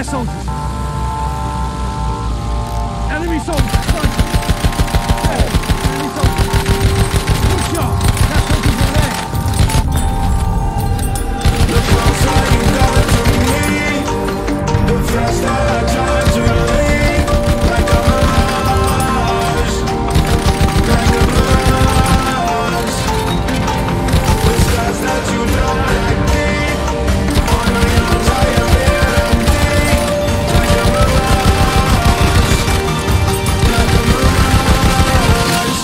soldiers! Enemy soldiers! Front! Enemy soldiers! Good shot! That soldier's in there! The closer you got to me, the faster I try to leave. Like a mirage, like a mirage. The stars that you don't like me, on my arms I am empty. Like a mirage, like a mirage.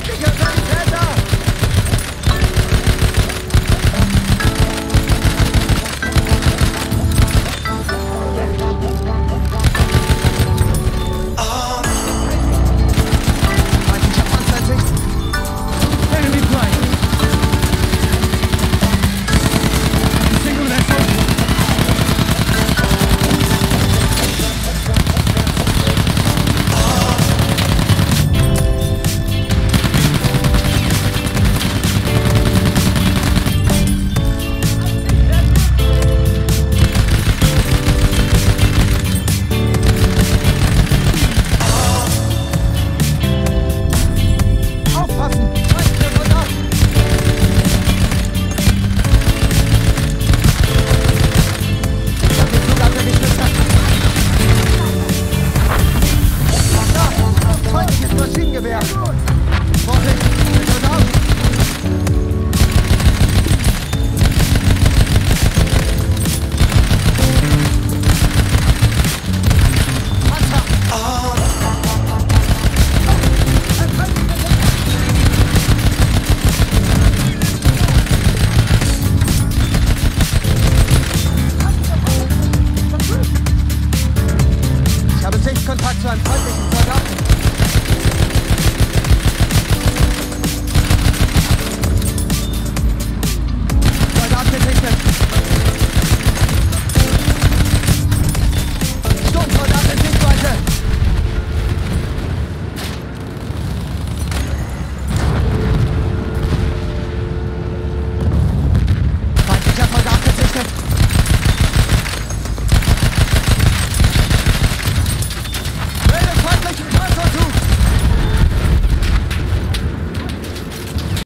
Sicher, Sanitäter! Feindlicher Panzer in Sicht. Enemy flight. Single vessel. Aufpassen! Feindlicher Soldat! Ich hab den Flugabwehr geschützt. Da! Feindliches Maschinengewehr! Vorsicht! Soldat! Panzer! Ich habe Sichtkontakt zu einem feindlichen Soldaten.